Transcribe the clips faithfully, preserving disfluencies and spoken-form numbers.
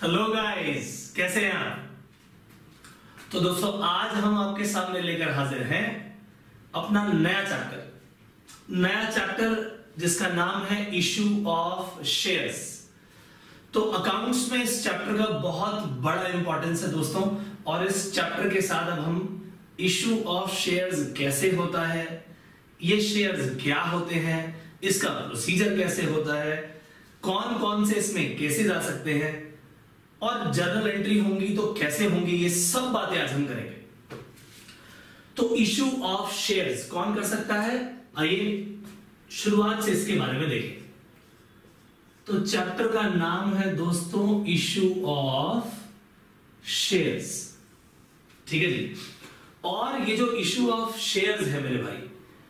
Hello guys, कैसे हैं आप? तो दोस्तों आज हम आपके सामने लेकर हाजिर हैं अपना नया चैप्टर नया चैप्टर जिसका नाम है इशू ऑफ शेयर्स। तो अकाउंट्स में इस चैप्टर का बहुत बड़ा इंपॉर्टेंस है दोस्तों, और इस चैप्टर के साथ अब हम इशू ऑफ शेयर्स कैसे होता है, ये शेयर्स क्या होते हैं, इसका प्रोसीजर कैसे होता है, कौन कौन से इसमें केसेस आ सकते हैं और जर्नल एंट्री होंगी तो कैसे होंगी, ये सब बातें आज हम करेंगे। तो इशू ऑफ शेयर्स कौन कर सकता है, आइए शुरुआत से इसके बारे में देखें। तो चैप्टर का नाम है दोस्तों इशू ऑफ शेयर्स, ठीक है जी। और ये जो इशू ऑफ शेयर्स है मेरे भाई,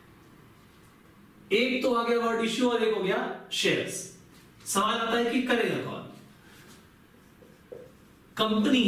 एक तो आ गया वर्ड इशू और एक हो गया शेयर्स। सवाल आता है कि करेगा कौन? कंपनी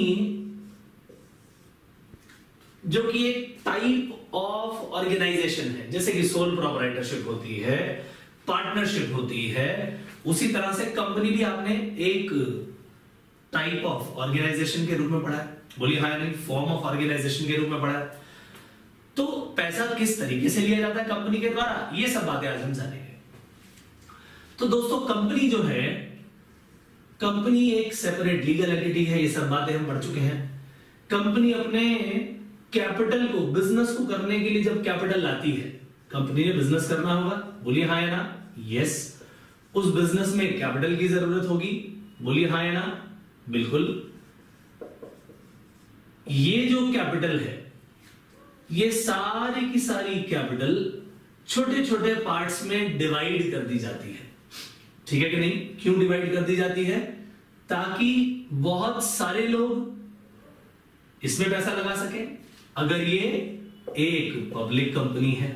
जो कि एक टाइप ऑफ ऑर्गेनाइजेशन है, जैसे कि सोल प्रोप्राइटरशिप होती है, पार्टनरशिप होती है, उसी तरह से कंपनी भी आपने एक टाइप ऑफ ऑर्गेनाइजेशन के रूप में पढ़ा है। बोलिए हाँ या नहीं? फॉर्म ऑफ ऑर्गेनाइजेशन के रूप में पढ़ा है। तो पैसा किस तरीके से लिया जाता है कंपनी के द्वारा, ये सब बातें आज हम जानेंगे। तो दोस्तों कंपनी जो है, कंपनी एक सेपरेट लीगल एंटिटी है, ये सब बातें हम पढ़ चुके हैं। कंपनी अपने कैपिटल को, बिजनेस को करने के लिए जब कैपिटल लाती है, कंपनी ने बिजनेस करना होगा, बोलिए हाँ या ना? यस। उस बिजनेस में कैपिटल की जरूरत होगी, बोलिए हाँ या ना? बिल्कुल। ये जो कैपिटल है, ये सारी की सारी कैपिटल छोटे छोटे पार्ट्स में डिवाइड कर दी जाती है, ठीक है कि नहीं? क्यों डिवाइड कर दी जाती है? ताकि बहुत सारे लोग इसमें पैसा लगा सके। अगर ये एक पब्लिक कंपनी है,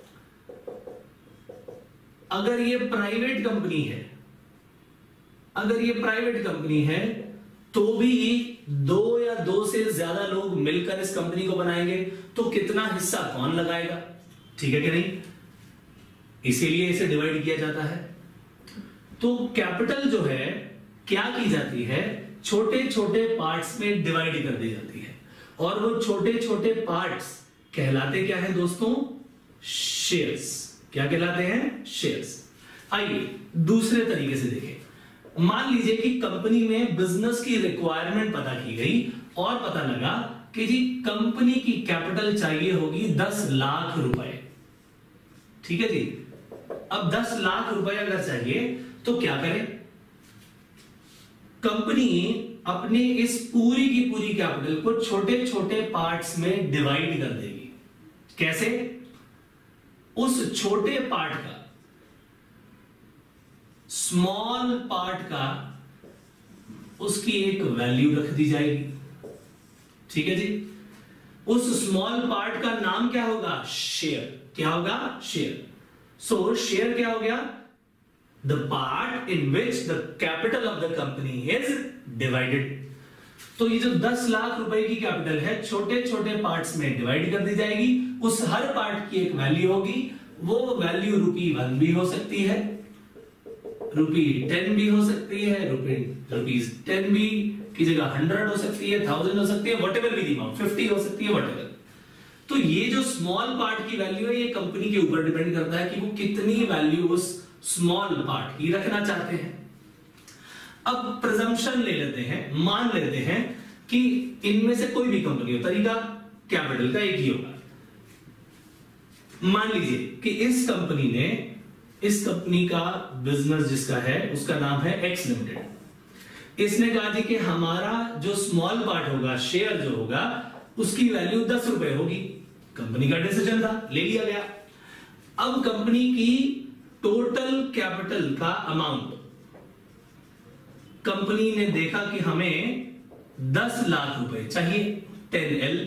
अगर ये प्राइवेट कंपनी है, अगर ये प्राइवेट कंपनी है तो भी दो या दो से ज्यादा लोग मिलकर इस कंपनी को बनाएंगे, तो कितना हिस्सा कौन लगाएगा, ठीक है कि नहीं? इसीलिए इसे डिवाइड किया जाता है। तो कैपिटल जो है क्या की जाती है, छोटे छोटे पार्ट्स में डिवाइड कर दी जाती है, और वो छोटे छोटे पार्ट्स कहलाते क्या है दोस्तों? शेयर्स। क्या कहलाते हैं? शेयर्स। आइए दूसरे तरीके से देखें। मान लीजिए कि कंपनी में बिजनेस की रिक्वायरमेंट पता की गई और पता लगा कि जी कंपनी की कैपिटल चाहिए होगी दस लाख रुपए, ठीक है जी। अब दस लाख रुपए अगर चाहिए तो क्या करें? कंपनी अपने इस पूरी की पूरी कैपिटल को छोटे छोटे पार्ट्स में डिवाइड कर देगी। कैसे? उस छोटे पार्ट का, स्मॉल पार्ट का, उसकी एक वैल्यू रख दी जाएगी, ठीक है जी। उस स्मॉल पार्ट का नाम क्या होगा? शेयर। क्या होगा? शेयर। सो शेयर क्या हो गया? The part in which the capital of the company is divided। तो ये जो दस लाख रुपए की कैपिटल है, छोटे छोटे पार्ट्स में डिवाइड कर दी जाएगी। उस हर पार्ट की एक वैल्यू होगी। वो वैल्यू रुपी वन भी हो सकती है, रुपी टेन भी हो सकती है, रुपी रुपीज टेन भी की जगह हंड्रेड हो सकती है, थाउजेंड हो सकती है, वटेवर भी दी अमाउंट, फिफ्टी हो सकती है, वटेवर। तो ये जो स्मॉल पार्ट की वैल्यू है, ये कंपनी के ऊपर डिपेंड करता है कि वो कितनी वैल्यू उस स्मॉल पार्ट की रखना चाहते हैं। अब प्रिजम्पशन ले लेते हैं, मान लेते हैं कि इनमें से कोई भी कंपनी हो, तरीका कैपिटल का एक ही होगा। मान लीजिए कि इस कंपनी ने, इस कंपनी का बिजनेस जिसका है उसका नाम है एक्स लिमिटेड। इसने कहा जी कि हमारा जो स्मॉल पार्ट होगा, शेयर जो होगा, उसकी वैल्यू दस रुपए होगी। कंपनी का डिसीजन था, ले लिया गया। अब कंपनी की टोटल कैपिटल का अमाउंट, कंपनी ने देखा कि हमें दस लाख रुपए चाहिए, टेन एल।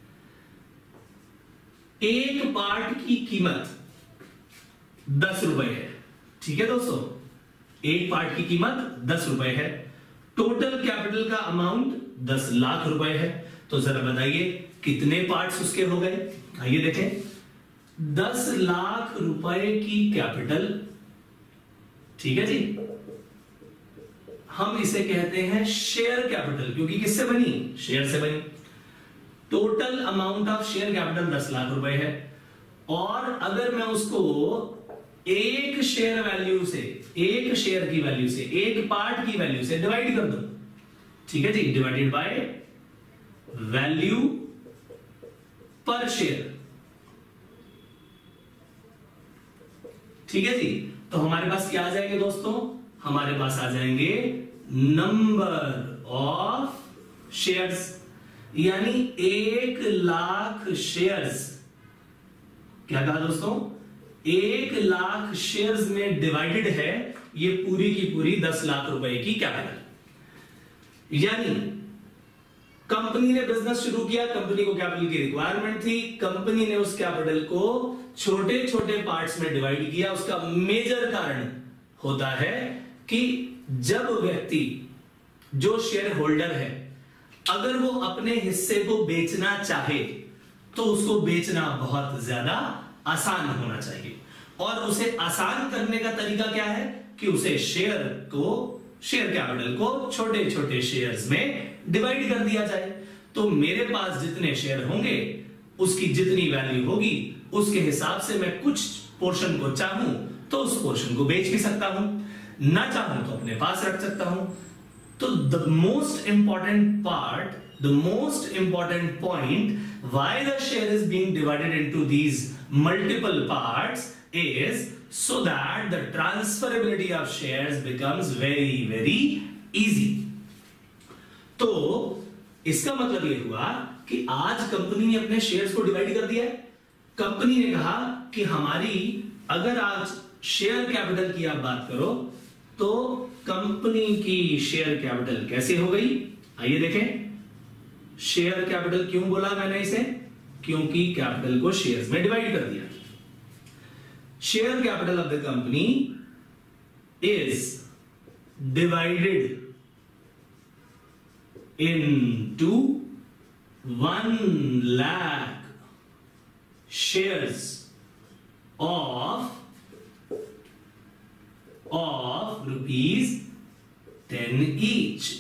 एक पार्ट की कीमत दस रुपए है, ठीक है दोस्तों, एक पार्ट की कीमत दस रुपए है। टोटल कैपिटल का अमाउंट दस लाख रुपए है। तो जरा बताइए कितने पार्ट्स उसके हो गए? आइए देखें। दस लाख रुपए की कैपिटल, ठीक है जी। हम इसे कहते हैं शेयर कैपिटल, क्योंकि किससे बनी? शेयर से बनी। Total amount of share capital दस लाख रुपए है, और अगर मैं उसको एक शेयर वैल्यू से, एक शेयर की वैल्यू से, एक पार्ट की वैल्यू से डिवाइड कर दूं, ठीक है जी, divided by value per share, ठीक है जी, तो हमारे पास क्या आ जाएंगे दोस्तों? हमारे पास आ जाएंगे नंबर ऑफ शेयर्स, यानी एक लाख शेयर्स। क्या कहा दोस्तों? एक लाख शेयर्स में डिवाइडेड है ये पूरी की पूरी दस लाख रुपए की कैपिटल। यानी कंपनी ने बिजनेस शुरू किया, कंपनी को कैपिटल की रिक्वायरमेंट थी, कंपनी ने उस कैपिटल को छोटे छोटे पार्ट्स में डिवाइड किया। उसका मेजर कारण होता है कि जब व्यक्ति जो शेयर होल्डर है, अगर वो अपने हिस्से को बेचना चाहे तो उसको बेचना बहुत ज्यादा आसान होना चाहिए, और उसे आसान करने का तरीका क्या है कि उसे शेयर को, शेयर कैपिटल को छोटे छोटे शेयर्स में डिवाइड कर दिया जाए। तो मेरे पास जितने शेयर होंगे उसकी जितनी वैल्यू होगी उसके हिसाब से मैं कुछ पोर्शन को चाहूं तो उस पोर्शन को बेच भी सकता हूं, ना चाहूं तो अपने पास रख सकता हूं। तो the most important part, the most important point why the share is being divided into these multiple parts is so that the transferability of shares becomes very very easy। तो इसका मतलब यह हुआ कि आज कंपनी ने अपने शेयर्स को डिवाइड कर दिया है। कंपनी ने कहा कि हमारी, अगर आज शेयर कैपिटल की आप बात करो तो कंपनी की शेयर कैपिटल कैसे हो गई? आइए देखें। शेयर कैपिटल क्यों बोला मैंने इसे? क्योंकि कैपिटल को शेयर्स में डिवाइड कर दिया। Share capital of the company is divided into one lakh shares of of rupees ten each.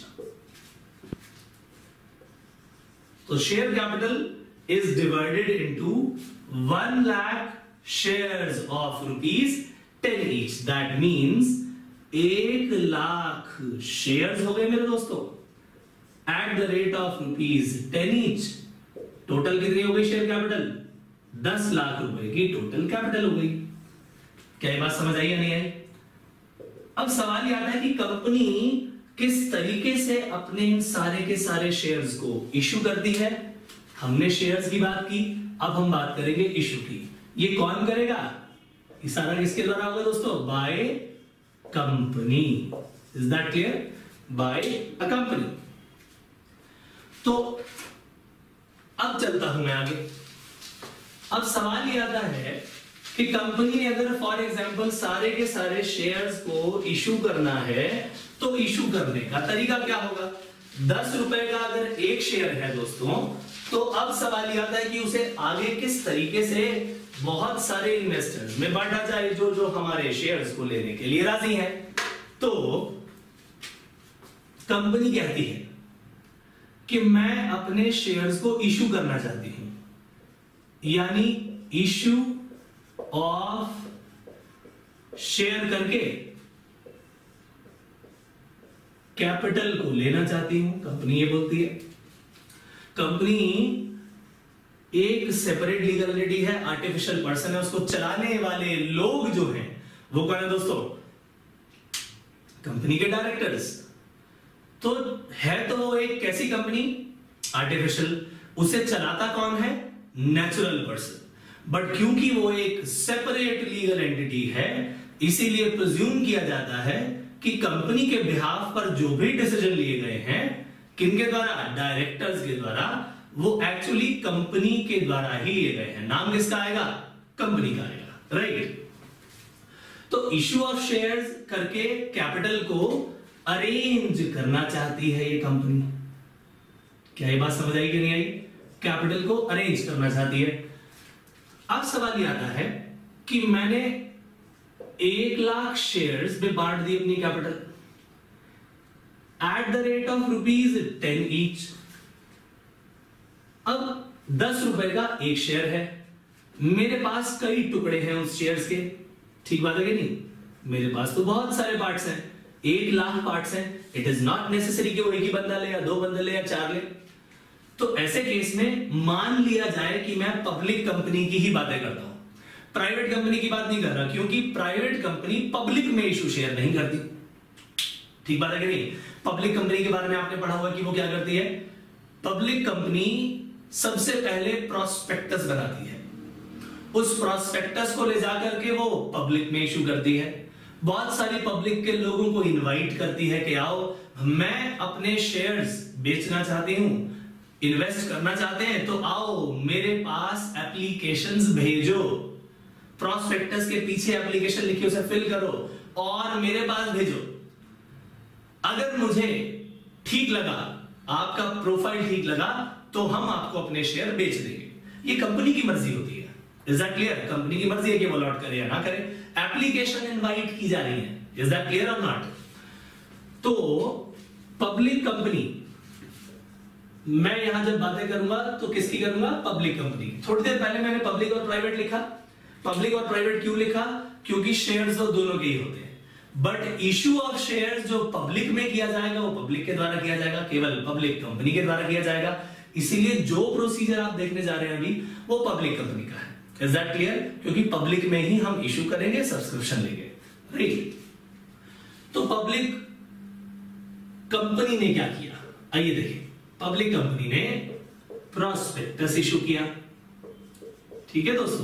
So share capital is divided into one lakh shares of rupees ten each। That means एक lakh shares हो गए मेरे दोस्तों at the rate of rupees ten each. Total कितनी हो गई share capital? दस लाख रुपए की टोटल कैपिटल हो गई। क्या ये बात समझ आई या नहीं आई? अब सवाल ये आता है कि कंपनी किस तरीके से अपने इन सारे के सारे शेयर्स को इशू करती है। हमने शेयर्स की बात की, अब हम बात करेंगे इशू की। ये कौन करेगा? ये सारा किसके द्वारा होगा दोस्तों? By company. Is that clear? By a company. तो अब चलता हूं मैं आगे। अब सवाल ये आता है कि कंपनी ने अगर फॉर एग्जांपल सारे के सारे शेयर्स को इशू करना है तो इशू करने का तरीका क्या होगा? दस रुपए का अगर एक शेयर है दोस्तों, तो अब सवाल ये आता है कि उसे आगे किस तरीके से बहुत सारे इन्वेस्टर्स में बांटा जाए जो जो हमारे शेयर्स को लेने के लिए राजी हैं। तो कंपनी कहती है कि मैं अपने शेयर्स को इशू करना चाहती हूं, यानी इशू ऑफ शेयर करके कैपिटल को लेना चाहती हूं। कंपनी ये बोलती है। कंपनी एक सेपरेट लीगल एंटिटी है, आर्टिफिशियल पर्सन है, उसको चलाने वाले लोग जो हैं वो कौन है दोस्तों? कंपनी के डायरेक्टर्स। तो है तो वो एक कैसी कंपनी? आर्टिफिशियल। उसे चलाता कौन है? Natural person. बट क्योंकि वो एक सेपरेट लीगल एंटिटी है, इसीलिए प्रिज्यूम किया जाता है कि कंपनी के बिहाफ पर जो भी डिसीजन लिए गए हैं, किनके द्वारा? डायरेक्टर्स के द्वारा, वो एक्चुअली कंपनी के द्वारा ही लिए गए हैं। नाम किसका आएगा? कंपनी का आएगा, राइट? तो इशू ऑफ शेयर्स करके कैपिटल को अरेंज करना चाहती है ये कंपनी। क्या ये बात समझ आई कि नहीं आई? कैपिटल को अरेंज करना चाहती है। अब सवाल ये आता है कि मैंने एक लाख शेयर्स में बांट दी अपनी capital. At the rate of rupees ten each. अब दस रुपए का एक शेयर है, मेरे पास कई टुकड़े हैं उस शेयर्स के, ठीक बात है कि नहीं? मेरे पास तो बहुत सारे पार्ट्स हैं, एक लाख पार्ट्स हैं। इट इज नॉट नेसेसरी कि वो एक ही बंदा ले या दो बंदे ले या चार ले। तो ऐसे केस में मान लिया जाए कि मैं पब्लिक कंपनी की ही बातें करता हूं, प्राइवेट कंपनी की बात नहीं कर रहा, क्योंकि प्राइवेट कंपनी पब्लिक में इशू शेयर नहीं करती, ठीक बात है कि नहीं? पब्लिक कंपनी के बारे में आपने पढ़ा हुआ कि वो क्या करती है? पब्लिक कंपनी सबसे पहले प्रोस्पेक्टस बनाती है, उस प्रोस्पेक्टस को ले जाकर के वो पब्लिक में इशू करती है, बहुत सारी पब्लिक के लोगों को इनवाइट करती है कि आओ मैं अपने शेयर्स बेचना चाहती हूं, इन्वेस्ट करना चाहते हैं तो आओ मेरे पास एप्लीकेशंस भेजो, प्रोस्पेक्टस के पीछे एप्लीकेशन लिखी उसे फिल करो और मेरे पास भेजो। अगर मुझे ठीक लगा, आपका प्रोफाइल ठीक लगा, तो हम आपको अपने शेयर बेच देंगे। ये कंपनी की मर्जी होती है, इज दैट क्लियर? कंपनी की मर्जी है कि वो अलॉट करे या ना करे, एप्लीकेशन इनवाइट की जा रही है, इज दैट क्लियर और नॉट? तो पब्लिक कंपनी, मैं यहां जब बातें करूंगा तो किसकी करूंगा? Public company. थोड़ी देर पहले मैंने पब्लिक और प्राइवेट लिखा, पब्लिक और प्राइवेट क्यों लिखा? क्योंकि शेयर्स तो दोनों के ही होते हैं, बट इशू ऑफ शेयर्स जो पब्लिक में किया जाएगा वो पब्लिक के द्वारा किया जाएगा, केवल पब्लिक कंपनी के द्वारा किया जाएगा। इसीलिए जो प्रोसीजर आप देखने जा रहे हैं अभी वो पब्लिक कंपनी का है, इज दैट क्लियर? क्योंकि पब्लिक में ही हम इशू करेंगे, सब्सक्रिप्शन लेंगे, राइट? तो पब्लिक कंपनी ने क्या किया, आइए देखिए। पब्लिक कंपनी ने प्रोस्पेक्टस इशू किया, ठीक है दोस्तों?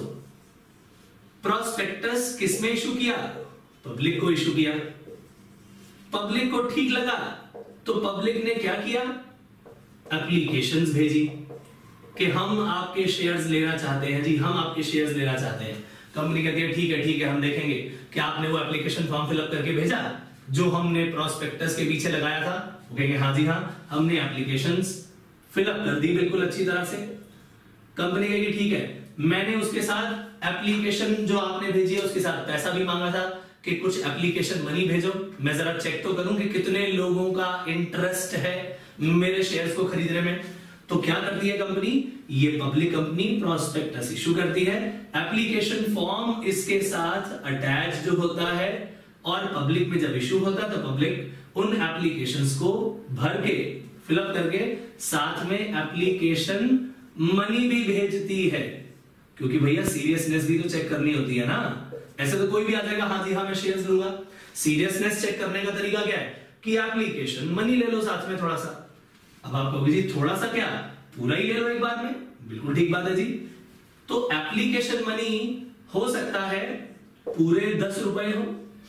प्रोस्पेक्टस किसमें इशू किया? पब्लिक को इशू किया। पब्लिक को ठीक लगा तो पब्लिक ने क्या किया? एप्लीकेशंस भेजी कि हम आपके शेयर्स लेना चाहते हैं जी, हम आपके शेयर्स लेना चाहते हैं। कंपनी कहती है ठीक है ठीक है, हम देखेंगे कि आपने वो एप्लीकेशन फॉर्म फिलअप करके भेजा जो हमने प्रोस्पेक्टस के पीछे लगाया था। वो कहेंगे हाँ जी हाँ, हमने एप्लीकेशंस फिलअप कर दी बिल्कुल अच्छी तरह से। कंपनी कहेगी ठीक है, मैंने उसके साथ एप्लीकेशन जो आपने भेजी है उसके साथ पैसा भी मांगा था कि कुछ एप्लीकेशन मनी भेजो, मैं जरा चेक तो करूं कि कितने लोगों का इंटरेस्ट है मेरे शेयर्स को खरीदने में। तो क्या करती है कंपनी? ये पब्लिक कंपनी प्रोस्पेक्टस इशू करती है, एप्लीकेशन फॉर्म इसके साथ अटैच जो होता है, और पब्लिक में जब इशू होता है तो पब्लिक उन एप्लीकेशंस को भर के फिलअप करके साथ में एप्लीकेशन मनी भी भेजती है, क्योंकि भैया सीरियसनेस भी तो चेक करनी होती है ना। ऐसे तो कोई भी आ जाएगा हाँ जी हाँ मैं शेयर्स लूंगा। सीरियसनेस चेक करने का तरीका क्या है कि एप्लीकेशन मनी ले लो साथ में थोड़ा सा। अब आप कहोगे जी थोड़ा सा क्या, पूरा ही ले लो एक बार में, बिल्कुल ठीक बात है जी। तो एप्लीकेशन मनी हो सकता है पूरे दस रुपए हो,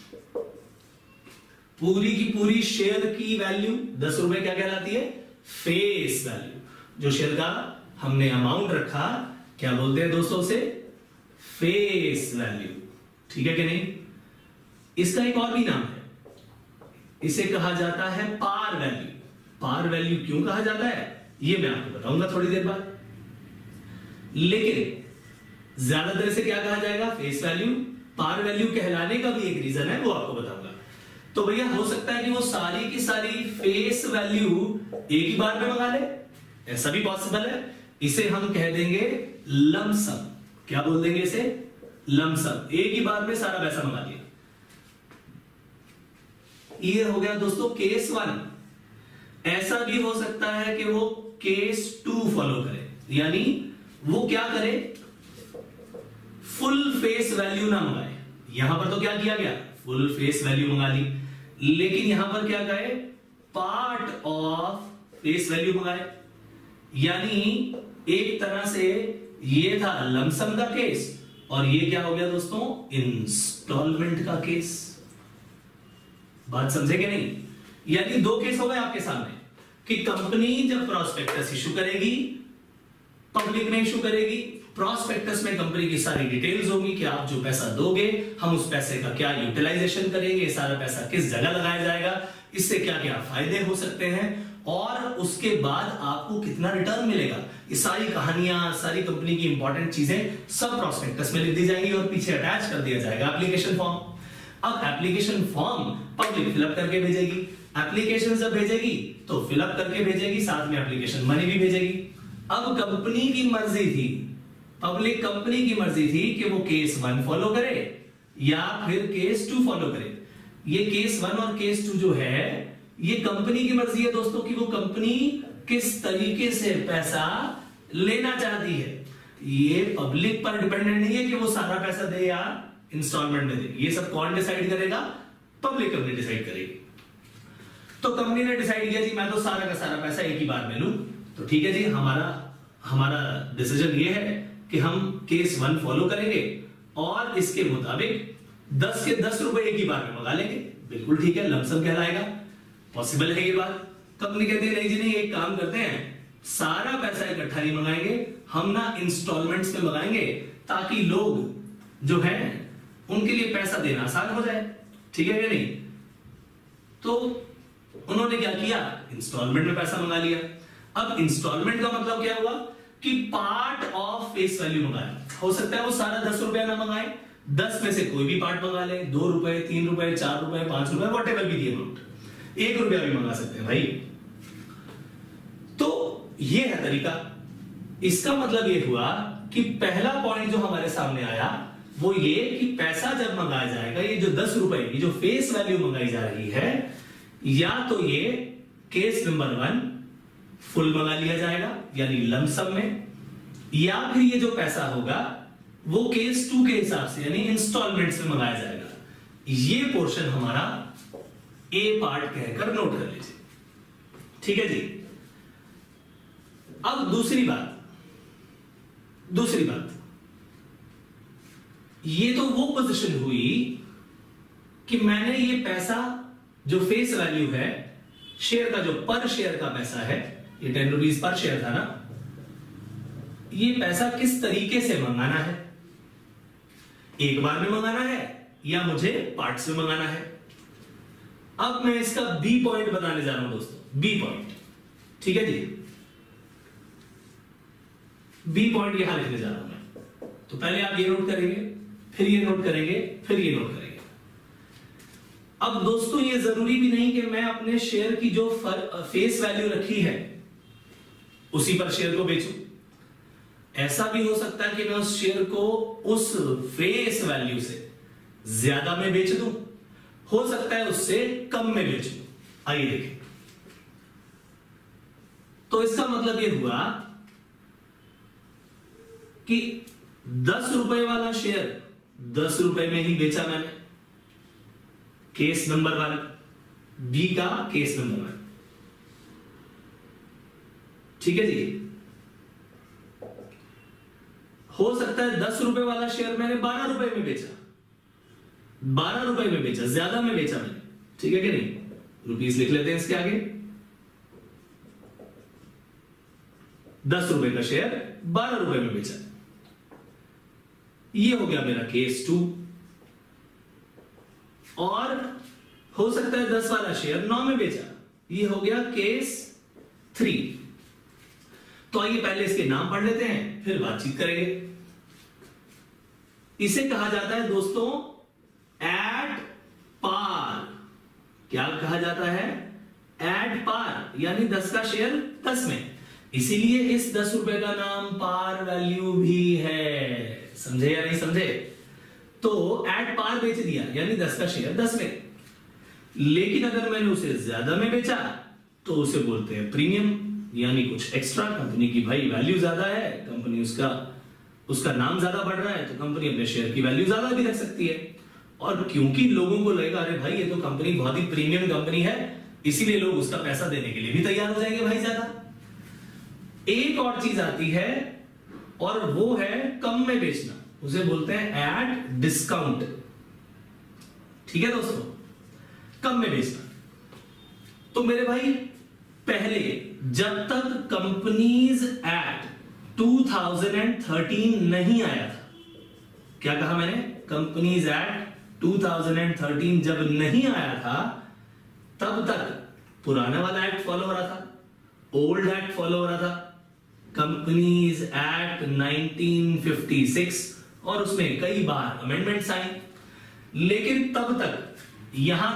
पूरी की पूरी शेयर की वैल्यू दस रुपए क्या कहलाती है? Face value. जो शेयर का हमने अमाउंट रखा क्या बोलते हैं दोस्तों उसे? फेस वैल्यू, ठीक है कि नहीं? इसका एक और भी नाम है, इसे कहा जाता है पार वैल्यू। पार वैल्यू क्यों कहा जाता है ये मैं आपको बताऊंगा थोड़ी देर बाद, लेकिन ज्यादातर इसे क्या कहा जाएगा? Face value. पार वैल्यू कहलाने का भी एक रीजन है, वो आपको बताऊंगा। तो भैया हो सकता है कि वो सारी की सारी फेस वैल्यू एक ही बार में मंगा ले, ऐसा भी पॉसिबल है। इसे हम कह देंगे लमसम। क्या बोल देंगे इसे? लमसम। एक ही बार में सारा पैसा मंगा लिया। ये हो गया दोस्तों केस वन। ऐसा भी हो सकता है कि वो केस टू फॉलो करे, यानी वो क्या करे? फुल फेस वैल्यू ना मंगाए। यहां पर तो क्या किया गया? फुल फेस वैल्यू मंगा ली, लेकिन यहां पर क्या कहे? पार्ट ऑफ फेस वैल्यू मंगाए। यानी एक तरह से ये था लमसम का केस, और ये क्या हो गया दोस्तों? इंस्टॉलमेंट का केस। बात समझे कि नहीं? यानी दो केस हो गए आपके सामने कि कंपनी जब प्रोस्पेक्टस इशू करेगी, पब्लिक में इशू करेगी। प्रोस्पेक्टस में कंपनी की सारी डिटेल्स होगी कि आप जो पैसा दोगे हम उस पैसे का क्या यूटिलाइजेशन करेंगे, सारा पैसा किस जगह लगाया जाएगा, इससे क्या क्या फायदे हो सकते हैं, और उसके बाद आपको कितना रिटर्न मिलेगा। ये सारी कहानियां, सारी कंपनी की इंपॉर्टेंट चीजें सब प्रोस्पेक्टस में लिख दी जाएंगी और पीछे अटैच कर दिया जाएगा एप्लीकेशन फॉर्म। अब एप्लीकेशन फॉर्म पब्लिक फिलअप करके भेजेगी। एप्लीकेशन जब भेजेगी तो फिलअप करके भेजेगी, साथ में एप्लीकेशन मनी भी भेजेगी। अब कंपनी की मर्जी थी, पब्लिक कंपनी की मर्जी थी कि वो केस वन फॉलो करे या फिर केस टू फॉलो करे। ये केस वन और केस टू जो है ये कंपनी की मर्जी है दोस्तों कि वो कंपनी किस तरीके से पैसा लेना चाहती है। ये पब्लिक पर डिपेंडेंट नहीं है कि वो सारा पैसा दे या इंस्टॉलमेंट में दे। ये सब कौन डिसाइड करेगा? पब्लिक कंपनी डिसाइड करेगी। तो कंपनी ने डिसाइड किया जी मैं तो सारा का सारा पैसा एक ही बार में लूं। तो ठीक है जी, हमारा हमारा डिसीजन ये है कि हम केस वन फॉलो करेंगे और इसके मुताबिक दस के दस रुपए एक ही बार में मंगा लेंगे। बिल्कुल ठीक है, लमसम कहलाएगा, पॉसिबल है ये बात। कंपनी कहती है नहीं जी नहीं, एक काम करते हैं, सारा पैसा इकट्ठा नहीं मंगाएंगे, हम ना इंस्टॉलमेंट्स में मंगाएंगे ताकि लोग जो है उनके लिए पैसा देना आसान हो जाए। ठीक है या नहीं? तो उन्होंने क्या किया? इंस्टॉलमेंट में पैसा मंगा लिया। अब इंस्टॉलमेंट का मतलब क्या हुआ कि पार्ट ऑफ फेस वैल्यू मंगाया। हो सकता है वो सारा दस रुपया ना मंगाए, दस में से कोई भी पार्ट मंगा ले, दो रुपए, तीन रुपए, चार रुपए, पांच रुपए, वॉट एवर भी दी अमाउंट, एक रुपया भी मंगा सकते हैं भाई। तो ये है तरीका। इसका मतलब ये हुआ कि पहला पॉइंट जो हमारे सामने आया वो ये कि पैसा जब मंगाया जाएगा, ये जो दस रुपए की जो फेस वैल्यू मंगाई जा रही है, या तो ये केस नंबर वन फुल मंगा लिया जाएगा यानी लमसम में, या फिर ये जो पैसा होगा वो केस टू के हिसाब से यानी इंस्टॉलमेंट्स में मंगाया जाएगा। ये पोर्शन हमारा ए पार्ट कहकर नोट कर लीजिए। ठीक है जी। अब दूसरी बात, दूसरी बात ये तो वो पोजीशन हुई कि मैंने ये पैसा जो फेस वैल्यू है शेयर का, जो पर शेयर का पैसा है, ये टेन रुपीज पर शेयर था ना, ये पैसा किस तरीके से मंगाना है? एक बार में मंगाना है या मुझे पार्ट्स में मंगाना है? अब मैं इसका बी पॉइंट बताने जा रहा हूं दोस्तों, बी पॉइंट। ठीक है जी, बी पॉइंट यहां लिखने जा रहा हूं मैं। तो पहले आप ये नोट करेंगे, फिर ये नोट करेंगे, फिर ये नोट करेंगे। अब दोस्तों ये जरूरी भी नहीं कि मैं अपने शेयर की जो फेस वैल्यू रखी है उसी पर शेयर को बेचूं। ऐसा भी हो सकता है कि मैं उस शेयर को उस फेस वैल्यू से ज्यादा में बेच दूं, हो सकता है उससे कम में बेचूं। आइए देखें। तो इसका मतलब यह हुआ कि दस रुपए वाला शेयर दस रुपए में ही बेचा मैंने, केस नंबर वन, बी का केस नंबर वन। ठीक है जी। हो सकता है दस रुपए वाला शेयर मैंने बारह रुपए में बेचा, बारह रुपए में बेचा, ज्यादा में बेचा मैंने। ठीक है कि नहीं? रुपीस लिख लेते हैं इसके आगे। दस रुपए का शेयर बारह रुपए में बेचा, ये हो गया मेरा केस टू। और हो सकता है दस वाला शेयर नौ में बेचा, ये हो गया केस थ्री। तो आइए पहले इसके नाम पढ़ लेते हैं, फिर बातचीत करेंगे। इसे कहा जाता है दोस्तों एट पार। क्या कहा जाता है? एट पार, यानी दस का शेयर दस में, इसीलिए इस दस रुपए का नाम पार वैल्यू भी है। समझे या नहीं समझे? तो एट पार बेच दिया यानी दस का शेयर दस में। लेकिन अगर मैंने उसे ज्यादा में बेचा तो उसे बोलते हैं प्रीमियम, यानी कुछ एक्स्ट्रा। कंपनी की भाई वैल्यू ज्यादा है, कंपनी उसका उसका नाम ज्यादा बढ़ रहा है, तो कंपनी अपने शेयर की वैल्यू ज्यादा भी रख सकती है। और क्योंकि लोगों को लगेगा अरे भाई ये तो कंपनी बहुत ही प्रीमियम कंपनी है, इसीलिए लोग उसका पैसा देने के लिए भी तैयार हो जाएंगे भाई ज्यादा। एक और चीज आती है और वो है कम में बेचना, उसे बोलते हैं एट डिस्काउंट। ठीक है दोस्तों, कम में बेचना। तो मेरे भाई पहले जब तक companies act two thousand thirteen नहीं आया था, क्या कहा मैंने? Companies act two thousand thirteen जब नहीं आया था तब तक पुराना वाला एक्ट फॉलो हो रहा था, ओल्ड एक्ट फॉलो हो रहा था, companies act nineteen fifty six, और उसमें कई बार अमेंडमेंट्स आई। लेकिन तब तक, यहां तक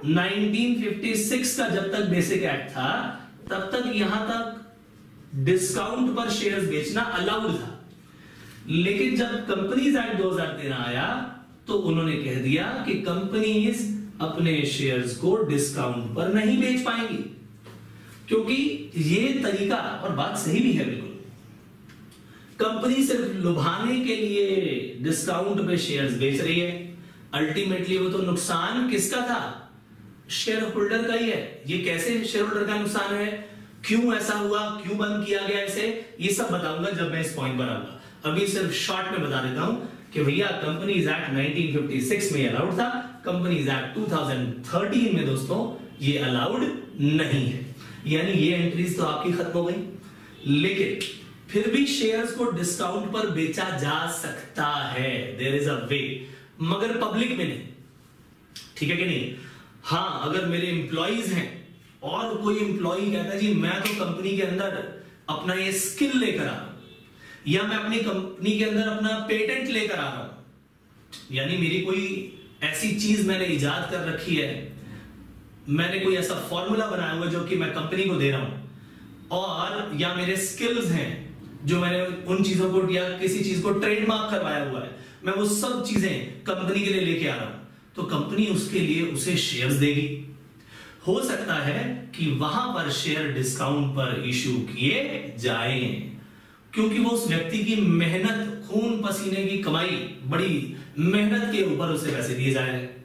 नाइनटीन फिफ्टी सिक्स का जब तक बेसिक एक्ट था तब तक यहां तक डिस्काउंट पर शेयर्स बेचना अलाउड था, लेकिन जब कंपनीज एक्ट दो हज़ार तेरह आया तो उन्होंने कह दिया कि कंपनीज अपने शेयर्स को डिस्काउंट पर नहीं बेच पाएंगी, क्योंकि ये तरीका, और बात सही भी है बिल्कुल, कंपनी सिर्फ लुभाने के लिए डिस्काउंट पे शेयर्स बेच रही है, अल्टीमेटली वो तो नुकसान किसका था? शेयर होल्डर का ही है। ये कैसे शेयर होल्डर का नुकसान है, क्यों ऐसा हुआ, क्यों बंद किया गया इसे, ये सब बताऊंगा जब मैं इस पॉइंट पर आऊंगा। अभी सिर्फ शॉर्ट में बता देता हूं कि भैया companies act nineteen fifty six में अलाउड था, companies act two thousand thirteen में दोस्तों ये अलाउड नहीं है, यानी ये एंट्रीज तो आपकी खत्म हो गई। लेकिन फिर भी शेयर्स को डिस्काउंट पर बेचा जा सकता है, देयर इज अ वे, मगर पब्लिक में नहीं, ठीक है कि नहीं? हाँ, अगर मेरे एम्प्लॉइज हैं और कोई एम्प्लॉई कहता है जी मैं तो कंपनी के अंदर अपना ये स्किल लेकर आ रहा हूं, या मैं अपनी कंपनी के अंदर अपना पेटेंट लेकर आ रहा हूं, यानी मेरी कोई ऐसी चीज मैंने इजाद कर रखी है, मैंने कोई ऐसा फॉर्मूला बनाया हुआ जो कि मैं कंपनी को दे रहा हूं, और या मेरे स्किल्स हैं जो मैंने उन चीजों को या किसी चीज को ट्रेडमार्क करवाया हुआ है, मैं वो सब चीजें कंपनी के लिए लेके आ रहा हूं, तो कंपनी उसके लिए उसे शेयर्स देगी। हो सकता है कि वहां पर शेयर डिस्काउंट पर इशू किए जाएं, क्योंकि वो उस व्यक्ति की मेहनत, खून पसीने की कमाई, बड़ी मेहनत के ऊपर उसे पैसे दिए जा रहे हैं।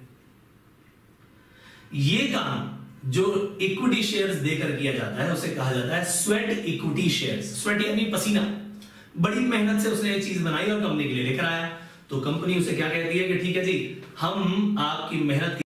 ये काम जो इक्विटी शेयर्स देकर किया जाता है उसे कहा जाता है स्वेट इक्विटी शेयर्स। स्वेट यानी पसीना, बड़ी मेहनत से उसने ये चीज बनाई और कंपनी के लिए लेकर आया, तो कंपनी उसे क्या कहती है कि ठीक है जी, हम आपकी मेहनत